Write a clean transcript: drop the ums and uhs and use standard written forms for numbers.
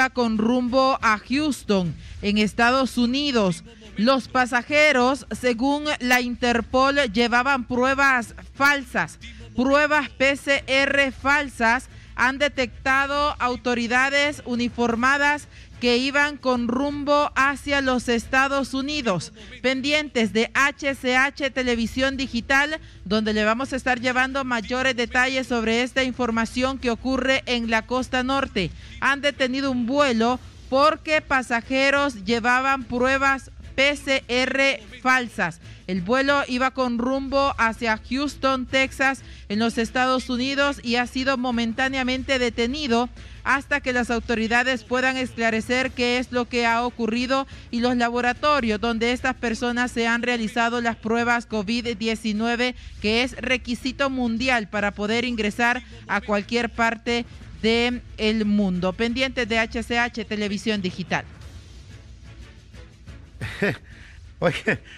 iba con rumbo a Houston, en Estados Unidos. Los pasajeros, según la Interpol, llevaban pruebas falsas, pruebas PCR falsas. Han detectado autoridades uniformadas que iban con rumbo hacia los Estados Unidos. Pendientes de HCH Televisión Digital, donde le vamos a estar llevando mayores detalles sobre esta información que ocurre en la costa norte. Han detenido un vuelo porque pasajeros llevaban pruebas PCR falsas. El vuelo iba con rumbo hacia Houston, Texas, en los Estados Unidos, y ha sido momentáneamente detenido hasta que las autoridades puedan esclarecer qué es lo que ha ocurrido y los laboratorios donde estas personas se han realizado las pruebas COVID-19, que es requisito mundial para poder ingresar a cualquier parte del mundo. Pendientes de HCH Televisión Digital. Oye,